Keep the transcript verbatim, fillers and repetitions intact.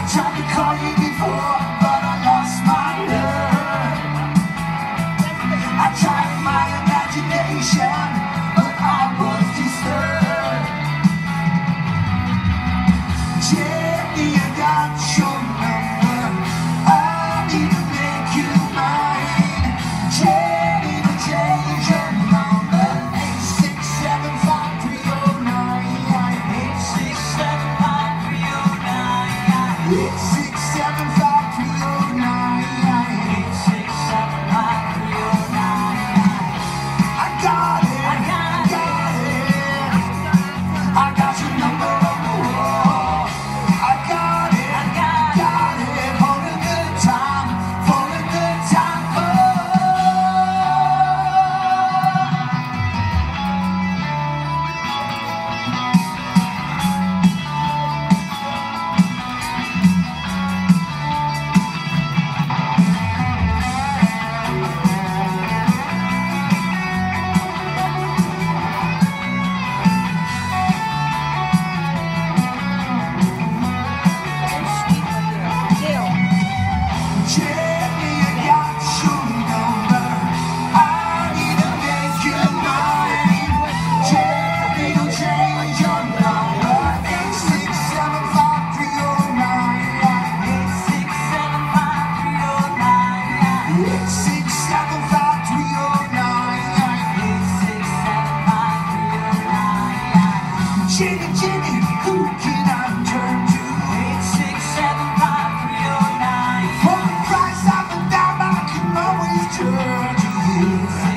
Tried to call you before, but I lost my nerve. I tried my imagination, but I was disturbed. Jenny, I got your number. I need to make you mine. Jenny, to change your number. Eight six seven five three oh nine. Eight six seven five three oh nine. Eight six seven five three oh nine. Eight six seven five three oh nine. I got it. I got it. I got your number on the wall. I got it. I got it. For a good time. For a good time. Oh. Jenny, I got your number. I need to make you mine. Jenny, to change your number. Eight six seven five three oh nine. Eight six seven five three oh nine. Eight six seven five three oh nine. Eight six seven five three oh nine. Jenny, Jenny, who can I turn to? Eight six seven five three oh nine. For the price of a dime, I can always turn to you.